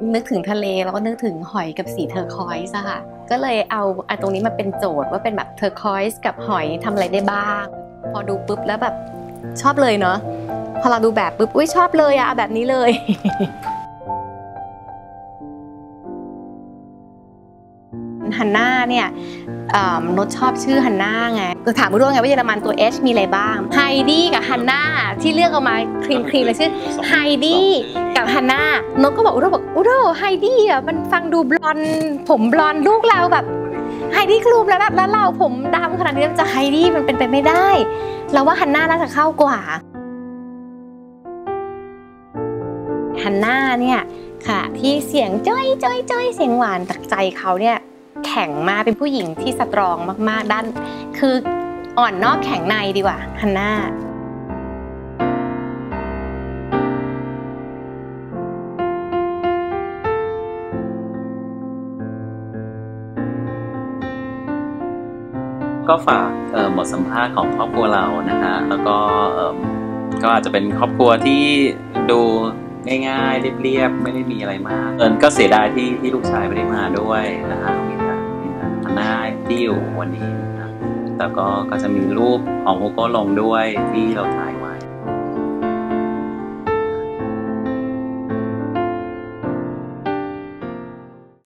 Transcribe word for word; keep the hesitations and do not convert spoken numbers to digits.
นึกถึงทะเลแล้วก็นึกถึงหอยกับสีเทอร์คอยส์อะค่ะก็เลยเอาเอาตรงนี้มาเป็นโจทย์ว่าเป็นแบบเทอร์คอยส์กับหอยทำอะไรได้บ้างพอดูปุ๊บแล้วแบบชอบเลยเนาะพอเราดูแบบปุ๊บอุ้ยชอบเลยอะแบบนี้เลยฮันน่าเนี่ยนดชอบชื่อฮันน่าไงก็ถามรู้ไงว่าเยอรมันตัว H มีอะไรบ้างไฮดี้กับฮันน่าที่เลือกออกมาครีมครีมเลยชื่อไฮดี้กับฮันน่านดก็บอกอุโรบอกอุโรไฮดี้อ่ะมันฟังดูบลอนผมบลอนลูกเราแบบไฮดี้คลูมแล้วแบบแล้วเราผมดำขนาดนี้มันจะไฮดี้มันเป็นไปไม่ได้เราว่าฮันน่าน่าจะเข้ากว่าฮันน่าเนี่ยค่ะที่เสียงจ้อยจ้อยจ้อยเสียงหวานจากใจเขาเนี่ยแข็งมากเป็นผู้หญิงที่สตรองมากๆด้านคืออ่อนนอกแข็งในดีกว่าฮันน่าก็ฝากบทสัมภาษณ์ของครอบครัวเรานะฮะแล้วก็ก็อาจจะเป็นครอบครัวที่ดูง่ายๆเรียบๆไม่ได้มีอะไรมากเอิญก็เสียดายที่ที่ลูกชายไม่ได้มาด้วยนะฮะมีแต่มีแต่ฮันน่าที่อยู่วันนี้นะแล้วก็ก็จะมีรูปของโกโก้ลงด้วยที่เราถ่ายไว้